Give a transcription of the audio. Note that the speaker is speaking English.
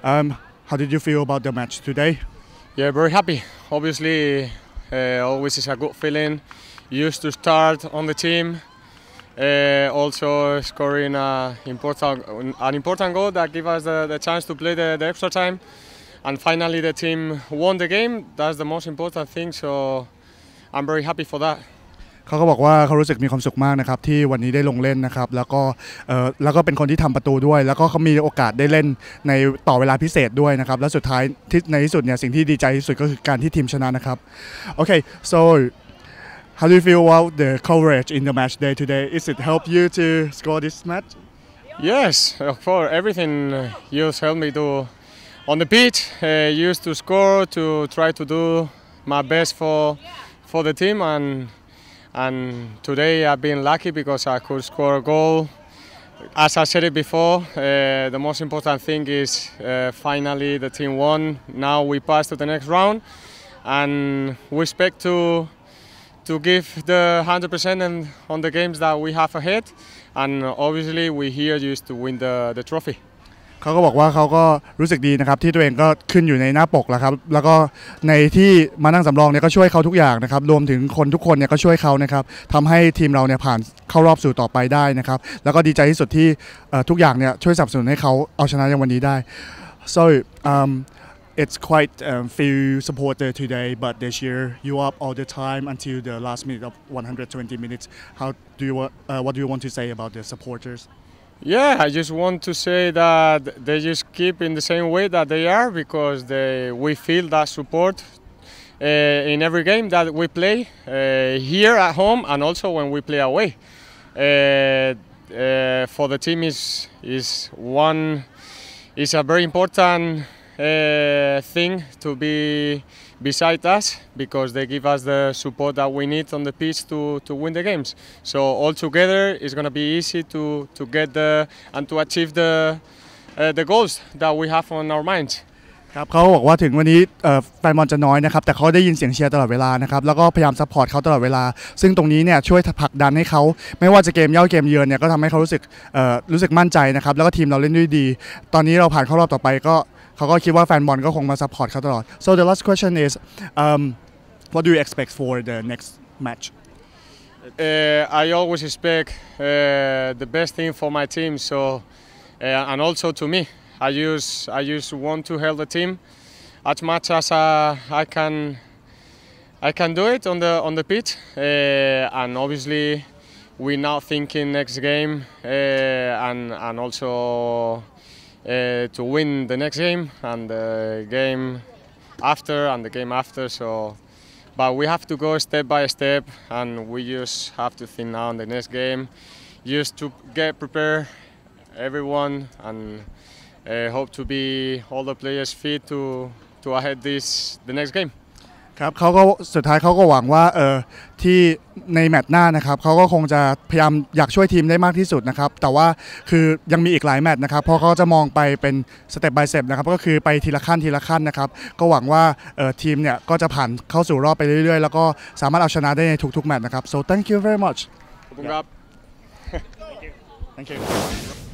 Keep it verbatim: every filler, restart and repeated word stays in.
Um, how did you feel about the match today? Yeah, very happy. Obviously, uh, always is a good feeling. Used to start on the team. Uh, also scoring a important, an important goal that gave us the, the chance to play the, the extra time. And finally, the team won the game. That's the most important thing. So I'm very happy for that. เขาก็บอกว่าเขารู้สึกมีความสุขมากนะครับที่วันนี้ได้ลงเล่นนะครับแล้วก็เอ่อแล้วก็เป็นคนที่ทำประตูด้วยแล้วก็เขามีโอกาสได้เล่นในต่อเวลาพิเศษด้วยนะครับและสุดท้ายที่ในที่สุดเนี่ยสิ่งที่ดีใจที่สุดก็คือการที่ทีมชนะนะครับ Okay, so how do you feel about the coverage in the match day today? Is it help you to score this match? Yes, of course. Everything used helped me to on the pitch. Uh, used to score to try to do my best for for the team and. And today I've been lucky because I could score a goal. As I said it before, uh, the most important thing is uh, finally the team won. Now we pass to the next round, and we expect to to give the one hundred percent on the games that we have ahead. And obviously we here used to win the the trophy. เขาก็บอกว่าเขาก็รู้สึกดีนะครับที่ตัวเองก็ขึ้นอยู่ในหน้าปกแล้วครับแล้วก็ในที่มานั่งสำรองเนี่ยก็ช่วยเขาทุกอย่างนะครับรวมถึงคนทุกคนเนี่ยก็ช่วยเขานะครับทำให้ทีมเราเนี่ยผ่านเข้ารอบสู่ต่อไปได้นะครับแล้วก็ดีใจที่สุดที่ทุกอย่างเนี่ยช่วยสนับสนุนให้เขาเอาชนะในวันนี้ได้ so um, it's quite um, few supporters today but they cheer you up all the time until the last minute of one hundred twenty minutes. How do you uh, what do you want to say about the supporters? Yeah, I just want to say that they just keep in the same way that they are because they, we feel that support uh, in every game that we play uh, here at home and also when we play away. Uh, uh, for the team is is one is a very important uh, thing to be beside us because they give us the support that we need on the pitch to, to win the games. So all together it's going to be easy to, to get the and to achieve the uh, the goals that we have on our minds. ครับเขาบอกว่าถึงวันนี้แฟนบอลจะน้อยนะครับแต่เขาได้ยินเสียงเชียร์ตลอดเวลานะครับแล้วก็พยายามซัพพอร์ตเขาตลอดเวลาซึ่งตรงนี้เนี่ยช่วยผลักดันให้เขาไม่ว่าจะเกมเย่าเกมเยือนเนี่ยก็ทำให้เขารู้สึกรู้สึกมั่นใจนะครับแล้วก็ทีมเราเล่นด้วยดีตอนนี้เราผ่านเข้ารอบต่อไปก็เขาก็คิดว่าแฟนบอลก็คงมาซัพพอร์ตเขาตลอด so the last question is um, what do you expect for the next match uh, I always expect uh, the best thing for my team so uh, and also to me I use I just want to help the team as much as uh, I can I can do it on the on the pitch uh, and obviously we're now thinking next game uh, and and also Uh, to win the next game and the game after and the game after. So, but we have to go step by step, and we just have to think now on the next game, just to get prepared, everyone, and uh, hope to be all the players fit to to ahead this the next game. ครับเขาก็สุดท้ายเขาก็หวังว่าเออที่ในแมตช์หน้านะครับเขาก็คงจะพยายามอยากช่วยทีมได้มากที่สุดนะครับแต่ว่าคือยังมีอีกหลายแมตช์นะครับเพราะเขาจะมองไปเป็นสเต็ป by สเต็ปนะครับก็คือไปทีละขั้นทีละขั้นนะครับก็หวังว่าเออทีมเนี่ยก็จะผ่านเข้าสู่รอบไปเรื่อยๆแล้วก็สามารถเอาชนะได้ในทุกๆแมตช์นะครับ so thank you very much ขอบคุณครับ Thank you